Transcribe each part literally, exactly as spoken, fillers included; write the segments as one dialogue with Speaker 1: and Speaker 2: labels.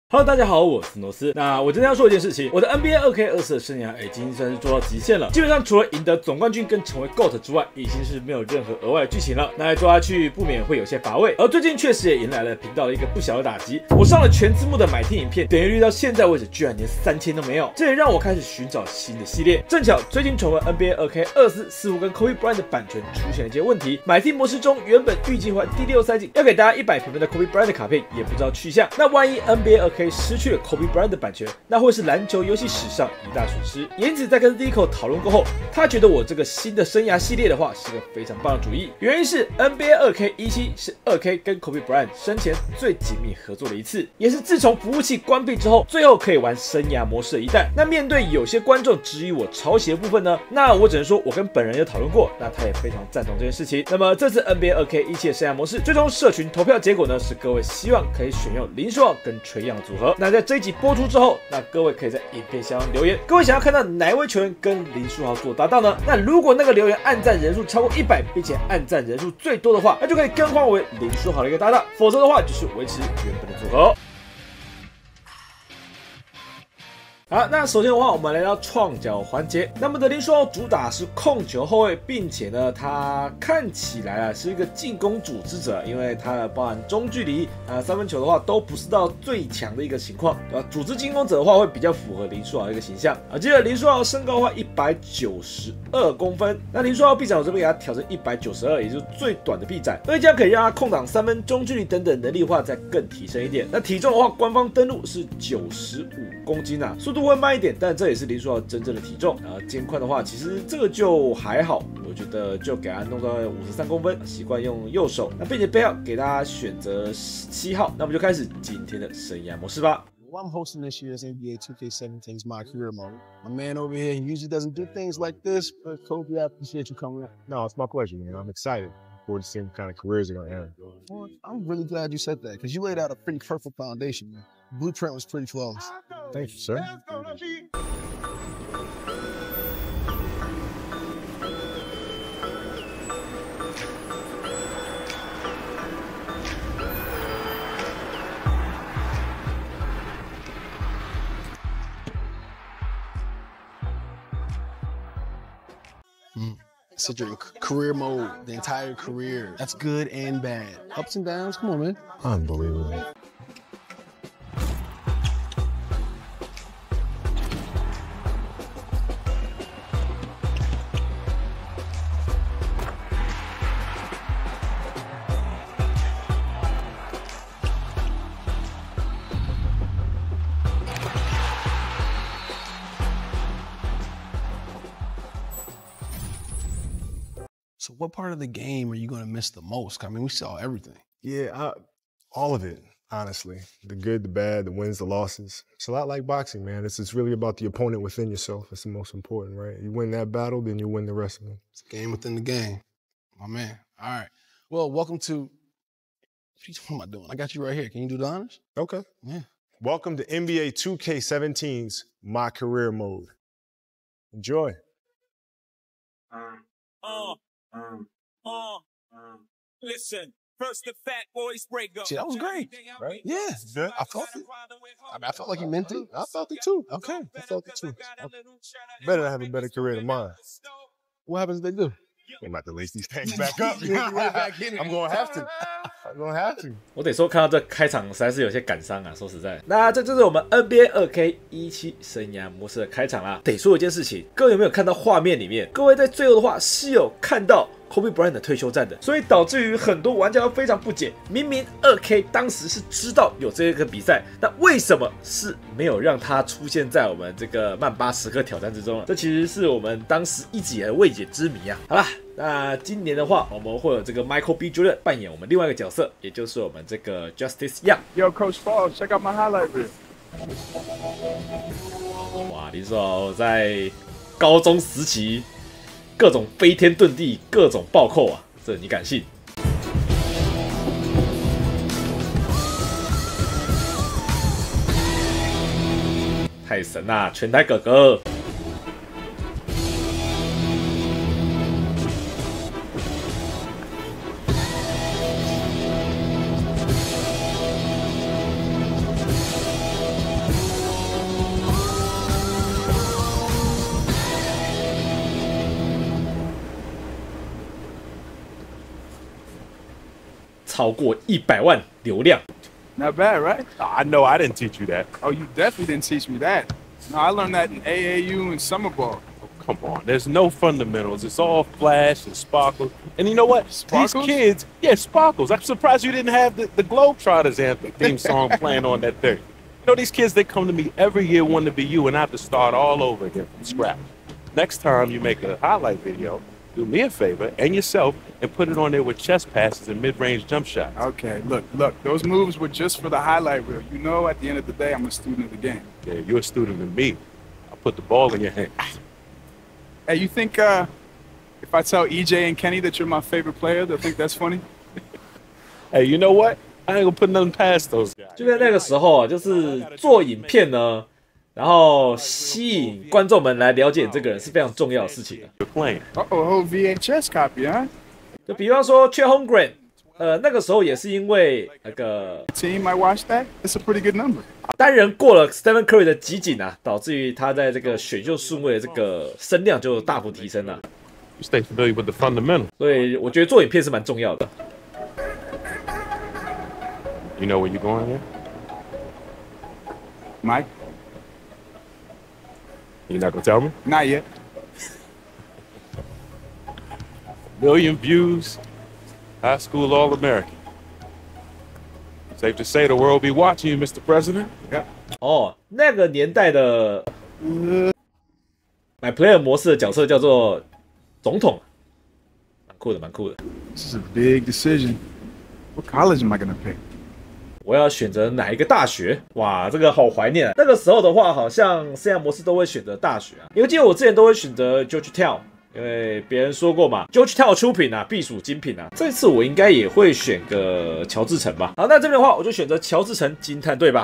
Speaker 1: Hello， 大家好，我是诺斯。那我今天要说一件事情，我的 N B A 二 K 二四的生涯已经算是做到极限了。基本上除了赢得总冠军跟成为 GOAT 之外，已经是没有任何额外的剧情了。那再做下去不免会有些乏味。而最近确实也迎来了频道的一个不小的打击。我上了全字幕的买听影片，点击率到现在为止居然连三千都没有，这也让我开始寻找新的系列。正巧最近重温 N B A 二 K 二四似乎跟 Kobe Bryant 的版权出现了一些问题。买听模式中原本预计换第六赛季要给大家一百评分的 Kobe Bryant 的卡片也不知道去向。那万一 N B A 二 K 失去了 Kobe Bryant 的版权，那会是篮球游戏史上一大损失。因此，在跟 Rico 讨论过后，他觉得我这个新的生涯系列的话是个非常棒的主意。原因是 N B A 二 K 十七是二 K 跟 Kobe Bryant 生前最紧密合作的一次，也是自从服务器关闭之后，最后可以玩生涯模式的一代。那面对有些观众质疑我抄袭的部分呢，那我只能说我跟本人有讨论过，那他也非常赞同这件事情。那么这次 N B A 二 K 十七的生涯模式，最终社群投票结果呢是各位希望可以选用林书豪跟垂杨的组合。那在这一集播出之后，那各位可以在影片下方留言，各位想要看到哪一位球员跟林书豪做搭档呢？那如果那个留言按赞人数超过一百，并且按赞人数最多的话，那就可以更换为林书豪的一个搭档，否则的话就是维持原本的组合。好，那首先的话，我们来到创角环节。那么的林书豪主打是控球后卫，并且呢，他看起来啊是一个进攻组织者，因为他包含中距离啊、三分球的话都不是到最强的一个情况，对吧？组织进攻者的话会比较符合林书豪的一个形象啊。接着林书豪身高的话一百九十二公分，那林书豪臂展我这边给他调成一百九十二，也就是最短的臂展，所以这样可以让他空档三分、中距离等等能力的话再更提升一点。那体重的话，官方登录是九十五公斤啊，速度会慢一点，但这也是林书豪真正的体重。然后肩宽的话，其实这个就还好，我觉得就给他弄到五十三公分，习惯用右手。那并且背号给大家选择十七号，那我们就开始今天的生涯模式吧。
Speaker 2: Well, I'm hosting this year's N B A two K seventeen's My Career Mode. My man over here, he usually doesn't do things like this, but Kobe, I appreciate you coming out.
Speaker 3: No, it's my pleasure, man. I'm excited for the same kind of careers are going to end.
Speaker 2: Well, I'm really glad you said that, because you laid out a pretty perfect foundation, man. Blueprint was pretty flawless.
Speaker 3: Thank you, sir.
Speaker 2: Mm. Considering career mode, the entire career, that's good and bad. Ups and downs, come on, man.
Speaker 3: Unbelievable.
Speaker 2: So what part of the game are you going to miss the most? I mean, we saw everything.
Speaker 3: Yeah, I, all of it, honestly. The good, the bad, the wins, the losses. It's a lot like boxing, man. It's, it's really about the opponent within yourself. It's the most important, right? You win that battle, then you win the rest of them.
Speaker 2: It's a game within the game. My man. All right. Well, welcome to... What am I doing? I got you right here. Can you do the honors?
Speaker 3: Okay.
Speaker 2: Yeah.
Speaker 3: Welcome to N B A two K seventeen's My Career Mode. Enjoy.
Speaker 4: Um, uh, um, uh, um, listen. First the fat boys break up.
Speaker 2: See, that was great,
Speaker 3: right?
Speaker 2: Yeah.
Speaker 3: Good.
Speaker 2: I felt it. I, mean, I felt like he meant it.
Speaker 3: I felt it too.
Speaker 2: Okay.
Speaker 3: I felt it too. Better to have a better career than mine.
Speaker 2: What happens if they do?
Speaker 3: I'm about to lace these things back up. I'm gonna have to. I'm gonna have to.
Speaker 1: 我得说，看到这开场实在是有些感伤啊。说实在，那这就是我们 N B A 二 K 十七生涯模式的开场啦。得说一件事情，各位有没有看到画面里面？各位在最后的话是有看到 Kobe Bryant 的退休战的，所以导致于很多玩家都非常不解。明明 二 K 当时是知道有这个比赛，那为什么是没有让他出现在我们这个曼巴时刻挑战之中呢？这其实是我们当时一直以来的未解之谜啊。好啦，那今年的话，我们会有这个 Michael B. Jordan 扮演我们另外一个角色，也就是我们这个 Justice Young。Yo,
Speaker 5: Coach Paul, check out my highlight reel.
Speaker 1: 哇，林书豪在高中时期各种飞天遁地，各种暴扣啊，这你敢信？太神啦，全台哥哥！ 超过一百万流量。
Speaker 5: Not bad, right?
Speaker 4: I know I didn't teach you that.
Speaker 5: Oh, you definitely didn't teach me that. No, I learned that in A A U and summer ball.
Speaker 4: Come on, there's no fundamentals. It's all flash and sparkles. And you know what?
Speaker 5: Sparkles?
Speaker 4: These kids, yeah, sparkles. I'm surprised you didn't have the, the Globetrotters anthem theme song playing on that thing. You know, these kids, they come to me every year wanting to be you, and I have to start all over again from scratch. Next time you make a highlight video, do me a favor and yourself and put it on there with chest passes and mid-range jump shots.
Speaker 5: Okay, look, look, those moves were just for the highlight reel. You know, at the end of the day, I'm a student of the game.
Speaker 4: Yeah, you're a student of me. I'll put the ball in your hand.
Speaker 5: Hey, you think uh, if I tell E J and Kenny that you're my favorite player, they'll think that's funny?
Speaker 4: Hey, you know what? I ain't gonna put nothing past those guys.
Speaker 1: 就在那个时候啊，就是做影片呢，然后吸引观众们来了解你这个人是非常重要的事情的。
Speaker 4: You're playing.
Speaker 5: Uh-oh, V H S copy, huh?
Speaker 1: 就比方说 Chet Holmgren， 呃，那个时候也是因为那个
Speaker 5: Team might watch that. That's a pretty good number.
Speaker 1: 单人过了 Stephen Curry 的集锦啊，导致于他在这个选秀顺位的这个声量就大幅提升了。
Speaker 4: You stay familiar with the fundamentals.
Speaker 1: 所以我觉得做影片是蛮重要的。
Speaker 4: You know where you're going here?
Speaker 5: Mike?
Speaker 4: You're not gonna tell me?
Speaker 5: Not yet.
Speaker 4: Million views, high school All-American. Safe to say the world be watching you, Mister President.
Speaker 5: Yep.
Speaker 1: 哦，那个年代的 My Player 模式的角色叫做总统，蛮酷的，蛮酷的。
Speaker 5: This is a big decision. What college am I gonna pick?
Speaker 1: 我要选择哪一个大学？哇，这个好怀念啊！那个时候的话，好像生涯模式都会选择大学啊，因为记得我之前都会选择 Georgetown， 因为别人说过嘛 ，Georgetown 出品啊，必属精品啊。这次我应该也会选个乔治城吧。好，那这边的话，我就选择乔治城惊叹队吧。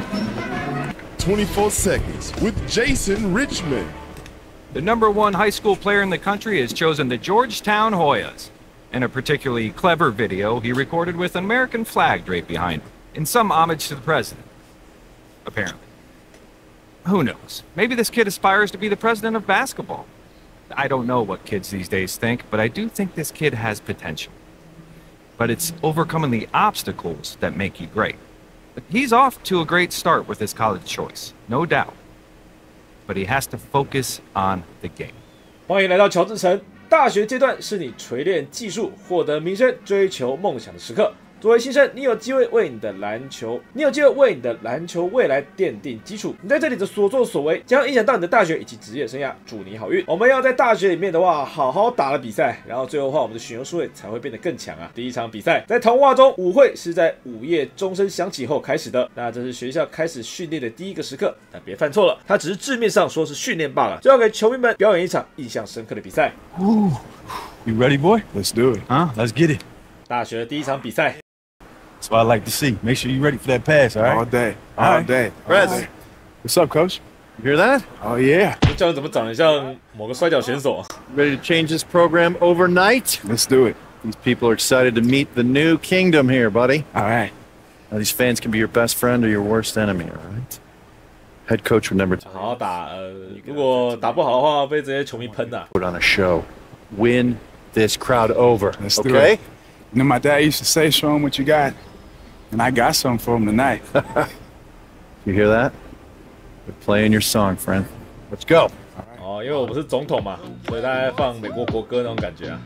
Speaker 6: twenty-four seconds with Jason Richmond.
Speaker 7: The number one high school player in the country has chosen the Georgetown Hoyas. In a particularly clever video he recorded with an American flag draped behind him, in some homage to the president. Apparently. Who knows? Maybe this kid aspires to be the president of basketball. I don't know what kids these days think, but I do think this kid has potential. But it's overcoming the obstacles that make you great. He's off to a great start with his college choice, no doubt. But he has to focus on the game.
Speaker 1: 欢迎来到乔治城。大学阶段是你锤炼技术、获得名声、追求梦想的时刻。作为新生，你有机会为你的篮球，你有机会为你的篮球未来奠定基础。你在这里的所作所为，将影响到你的大学以及职业生涯。祝你好运！我们要在大学里面的话，好好打了比赛，然后最后的话，我们的选秀数位才会变得更强啊。第一场比赛在童话中，舞会是在午夜钟声响起后开始的。那这是学校开始训练的第一个时刻，但别犯错了，它只是字面上说是训练罢了。就要给球迷们表演一场印象深刻的比赛。
Speaker 5: Ooh. You ready, boy? Let's do it. Huh? Let's get it.
Speaker 1: 大学的第一场比赛。
Speaker 8: That's what I like to see. Make sure you're ready for that pass, all right?
Speaker 5: All day.
Speaker 8: All
Speaker 5: All
Speaker 8: right.
Speaker 5: day.
Speaker 8: Reds.
Speaker 5: All day. What's up, coach?
Speaker 8: You hear that?
Speaker 5: Oh, yeah.
Speaker 1: 这教练怎么长得像某个摔跤选手啊？
Speaker 8: Ready to change this program overnight?
Speaker 5: Let's do it.
Speaker 8: These people are excited to meet the new kingdom here, buddy.
Speaker 5: All right.
Speaker 8: Now, these fans can be your best friend or your worst enemy, all right? Head coach would never
Speaker 1: 好好打，呃，如果打不好的话，被这些球迷喷的。
Speaker 8: put on a show. Win this crowd over,
Speaker 5: Let's do
Speaker 8: okay?
Speaker 5: it. You know, my dad used to say, show him what you got. And I got some for him tonight.
Speaker 8: You hear that? They're playing your song, friend. Let's go.
Speaker 1: 哦，因为我不是总统嘛，所以大家放美国国歌那种感觉啊。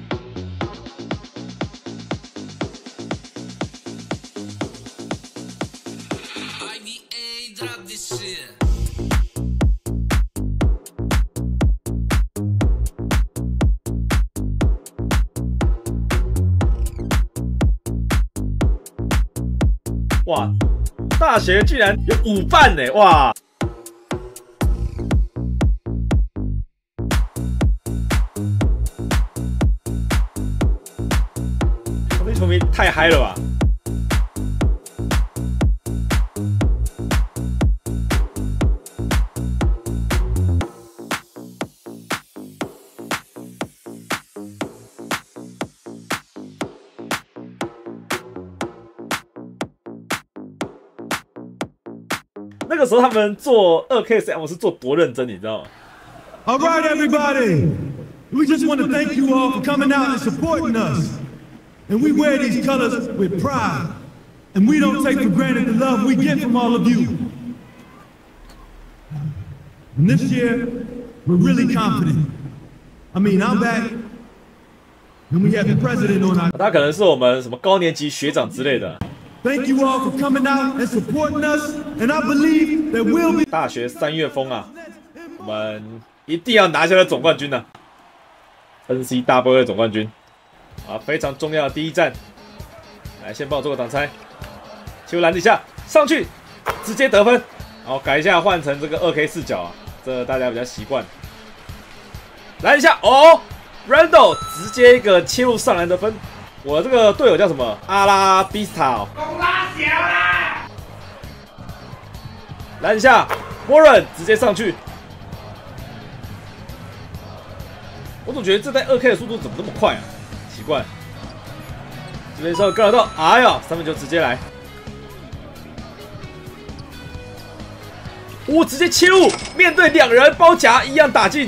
Speaker 1: 哇，大学居然有舞伴呢！哇！这些球迷太嗨了吧！那个时候他们做二 K 三，我是做多认真，你知道吗？
Speaker 9: All right, everybody. We just want to thank you all for coming out and supporting us. And we wear these colors with pride. And we don't take for granted the love we get from all of you. And this year, we're really confident. I mean, I'm back. And we have the president on our...
Speaker 1: 他可能是我们什么高年级学长之类的。
Speaker 9: Thank you all for coming out and supporting us. And I believe that we'll be...
Speaker 1: 大学三月风啊，我们一定要拿下来总冠军呢、啊、！N C W A 总冠军啊，非常重要的第一站。来，先帮我做个挡拆，球篮底下上去，直接得分。然后改一下，换成这个二 K 视角啊，这大家比较习惯。来一下哦 ，Randall 直接一个切入上篮得分。我这个队友叫什么？阿拉比斯塔。公拉小啦！来一下 ，Warren 直接上去。我总觉得这代二 K 的速度怎么这么快啊？奇怪。这边是戈尔豆，哎呀，三分球直接来。我、哦、直接切入，面对两人包夹一样打进。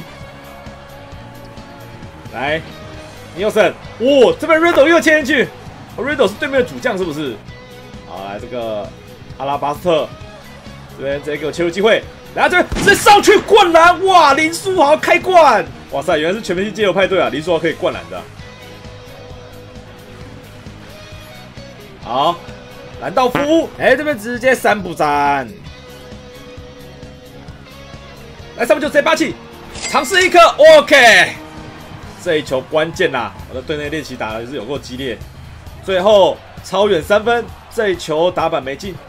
Speaker 1: 来 ，Nielsen， 哇、哦，这边 Randall 又切进去、哦、，Randall 是对面的主将是不是？好，来这个阿拉巴斯特，这边直接给我切入机会，来这边直接上去灌篮，哇，林书豪开灌，哇塞，原来是全明星街游派对啊，林书豪可以灌篮的、啊。好，兰道夫，哎、欸，这边直接三不沾。来，三分球直接拔起，尝试一颗 ，OK。这一球关键啦！我的队内练习打的也是有够激烈，最后超远三分，这一球打板没进。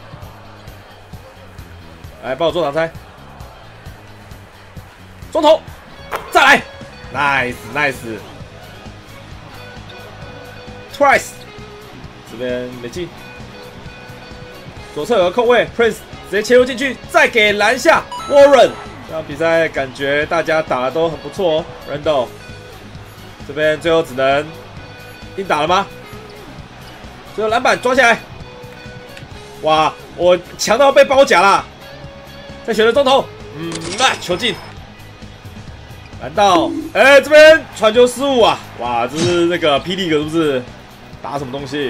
Speaker 1: 来，帮我做挡拆，中投，再来 ，nice nice，twice， 这边没进。左侧有个空位 ，Prince 直接切入进去，再给篮下 Warren。这场比赛感觉大家打的都很不错哦 ，Randall。这边最后只能硬打了吗？最后篮板抓下来，哇！我强到被包夹了，再选择中投，嗯，那球进，难道？哎、欸，这边传球失误啊！哇，这是那个霹雳哥是不是打什么东西？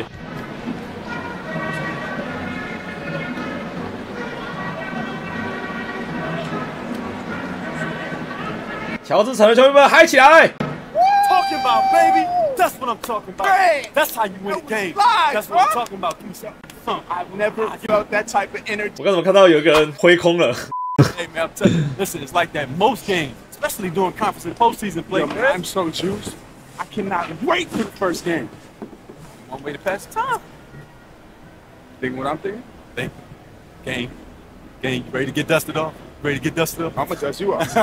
Speaker 1: 乔治城的球迷们嗨起来！
Speaker 10: Talking about, baby. That's what I'm talking about. Great. That's how you win a game. That's what I'm talking about. Son,
Speaker 5: I've never felt that type of energy.
Speaker 1: 我刚怎么看到有一个人挥空了
Speaker 10: Hey man, I'm telling you, listen, it's like that most games, especially during conference and postseason play.
Speaker 5: Yo, man, I'm so juiced. I cannot wait for the first game.
Speaker 10: One way to pass the time.
Speaker 5: Thinking what I'm thinking?
Speaker 10: Think. Game. Game. You ready to get dusted off? Ready to get dusted off?
Speaker 5: I'm gonna dust you off.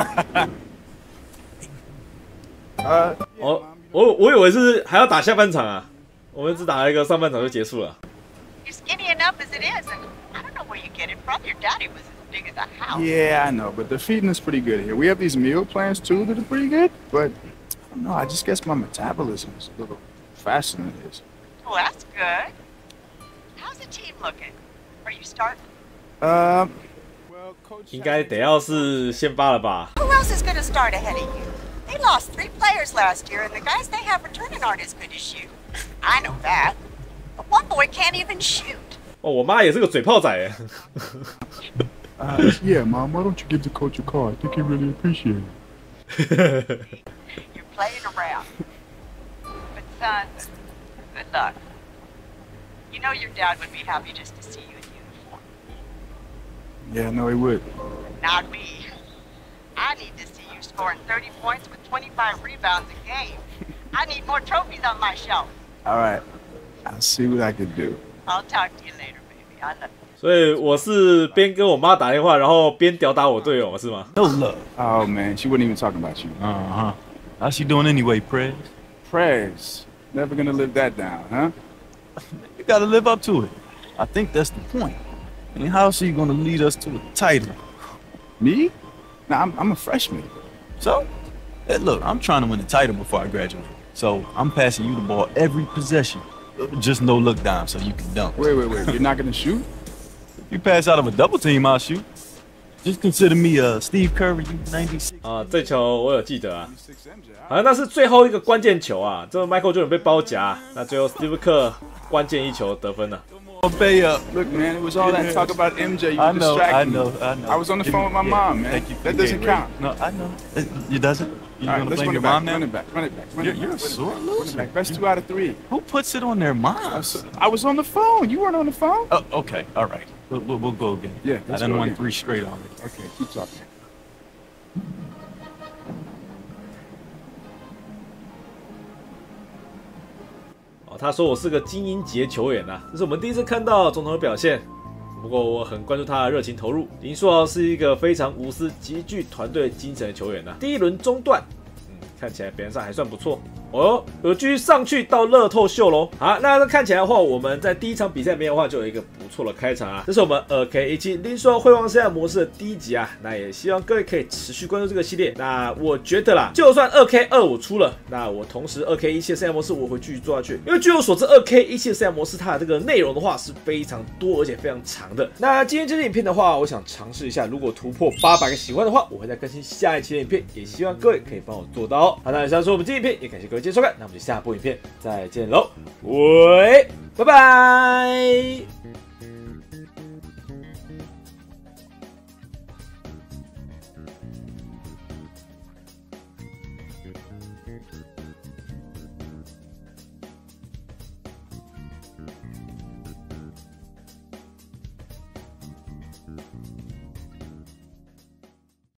Speaker 5: 呃，
Speaker 1: 我我我以为是还要打下半场啊，我们只打了一个上半场就结束了。
Speaker 11: You're skinny enough as it is, and I don't know where you get it from. Your daddy was as big as a house.
Speaker 5: Yeah, I know, but the feeding is pretty good here. We have these meal plans too that are pretty good, but I don't know. I just guess my metabolism is a little faster than it is.
Speaker 11: Well, that's good. How's the team looking? Are you starting?
Speaker 5: Um.
Speaker 1: 应该得要是先发了吧
Speaker 11: Who else is going to start ahead of you? They lost three players last year, and the guys they have returning aren't as good as you. I know that. But one boy can't even shoot.
Speaker 1: 哦，我妈也是个嘴炮仔哎。
Speaker 5: uh, yeah, Mom. Why don't you give the coach a call? I think he really appreciate it.
Speaker 11: You're playing around. But son, good luck. You know your dad would be happy just to see you in uniform.
Speaker 5: Yeah, no, he would.
Speaker 11: Not me. I need to see you scoring thirty points with twenty-five rebounds a game. I need more trophies on my shelf.
Speaker 5: All right. I'll see what I can do.
Speaker 11: I'll talk to you later, baby. I love you.
Speaker 1: 所以我是边跟我妈打电话，然后边吊打我队友，是吗
Speaker 10: No love.
Speaker 5: Oh, man. She wasn't even talking about you.
Speaker 10: Uh-huh. How's she doing anyway, Prez?
Speaker 5: Prez. Never gonna live that down, huh?
Speaker 10: You gotta live up to it. I think that's the point. I mean, how's she gonna lead us to a title?
Speaker 5: Me? Nah, I'm, I'm a freshman.
Speaker 10: So, hey, look, I'm trying to win the title before I graduate. So, I'm passing you the ball every possession. Just no look down so you can dunk.
Speaker 5: Wait, wait, wait. You're not gonna shoot?
Speaker 10: If you pass out of a double team, I'll shoot. Just consider me a Steve Curry, ninety-six
Speaker 1: 啊，这球我有记得啊，好像那是最后一个关键球啊，这个 Michael Jordan 被包夹，那最后 Steve Kerr 关键一球得分了。
Speaker 5: Bay up. Look, man, it was all that talk about M J. You
Speaker 10: I know,
Speaker 5: distracted
Speaker 10: I
Speaker 5: me.
Speaker 10: know, I know.
Speaker 5: I was on the
Speaker 10: Give
Speaker 5: phone
Speaker 10: me-
Speaker 5: with my
Speaker 10: yeah,
Speaker 5: mom, man.
Speaker 10: thank you for
Speaker 5: That doesn't
Speaker 10: getting
Speaker 5: count.
Speaker 10: ready. No, I know. It, it doesn't. You
Speaker 5: All right,
Speaker 10: gonna
Speaker 5: let's
Speaker 10: blame
Speaker 5: run
Speaker 10: your
Speaker 5: it back.
Speaker 10: mom now?
Speaker 5: Run it back. Run it back. Run
Speaker 10: You're,
Speaker 5: it
Speaker 10: you're a
Speaker 5: back.
Speaker 10: sore
Speaker 5: Run it
Speaker 10: loser.
Speaker 5: back. That's two out of three.
Speaker 10: Who puts it on their
Speaker 5: I
Speaker 10: mom?
Speaker 5: was, I was on the phone. You weren't on the phone.
Speaker 10: Oh, okay, all right. We'll, we'll, we'll go again.
Speaker 5: Yeah,
Speaker 10: I
Speaker 5: let's
Speaker 10: done
Speaker 5: go
Speaker 10: won
Speaker 5: again.
Speaker 10: three straight on it.
Speaker 5: Okay, keep talking.
Speaker 1: 哦，他说我是个精英级球员呐、啊，这是我们第一次看到总统的表现。不过我很关注他的热情投入。林书豪是一个非常无私、极具团队精神的球员呐、啊。第一轮中段，嗯，看起来表现上还算不错。哦，有继续上去到乐透秀喽。好，那看起来的话，我们在第一场比赛里面的话，就有一个不错的开场啊。这是我们二 K 一七林书豪辉煌生涯模式的第一集啊。那也希望各位可以持续关注这个系列。那我觉得啦，就算二 K 二五出了，那我同时二 K 一七的生涯模式我会继续做下去。因为据我所知，二 K 一七的生涯模式它的这个内容的话是非常多而且非常长的。那今天这支影片的话，我想尝试一下，如果突破八百个喜欢的话，我会再更新下一期的影片，也希望各位可以帮我做到哦。好，那以上是我们今天影片，也感谢各位今天收看，那我们就下部影片再见喽，喂，拜拜。